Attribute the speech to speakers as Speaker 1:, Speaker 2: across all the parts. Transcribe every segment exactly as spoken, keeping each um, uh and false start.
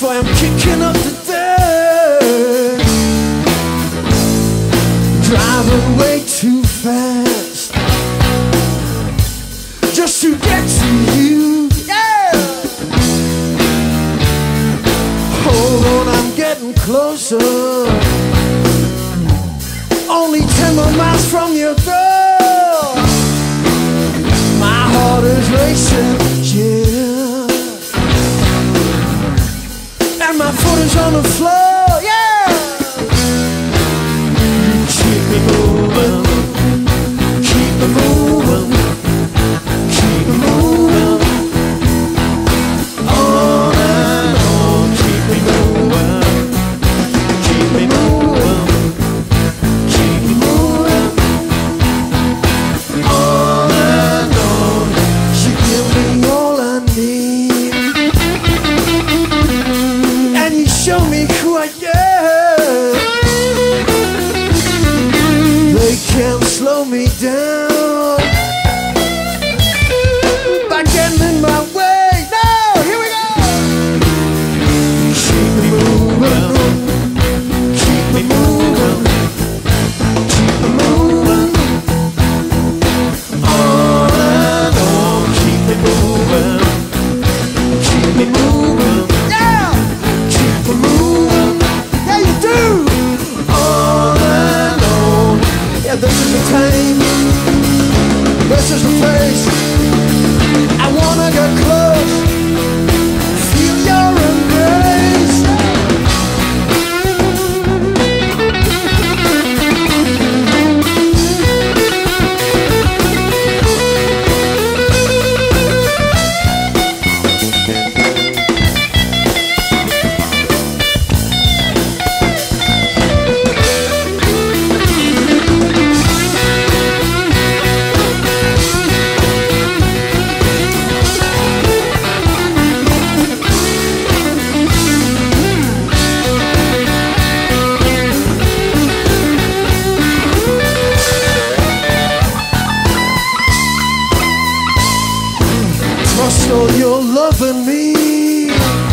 Speaker 1: That's why I'm kicking up the dirt, driving way too fast just to get to you. Yeah. Hold on, I'm getting closer. Only ten more miles from your door. My heart is racing, yeah, and my foot is on the floor, yeah. You keep me moving, keep me moving, keep me moving, on and on. Keep me moving, keep me moving, keep me moving, on and on. You give me all I need, and you show me who I am. They can't slow me down by getting in my way. No, here we go. Keep me moving, keep me moving, keep me moving, on and on. Keep me moving, keep me moving, yeah. Keep me moving, yeah, you do. On and on. Yeah, this is the time, this is the place. I wanna get close, feel your embrace. Trust all your loving me.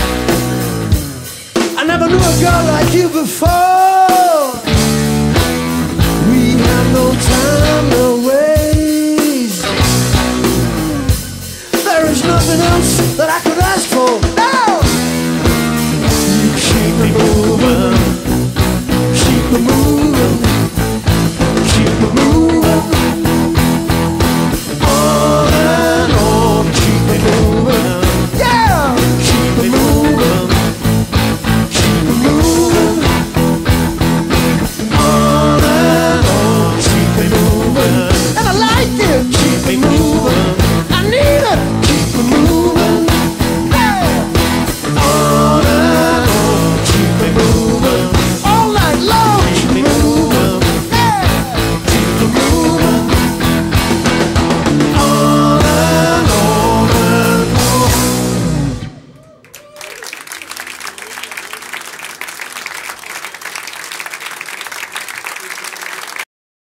Speaker 1: I never knew a girl like you before. We have no time to waste. There is nothing else that I could ask for. No! You keep me moving, keep me moving.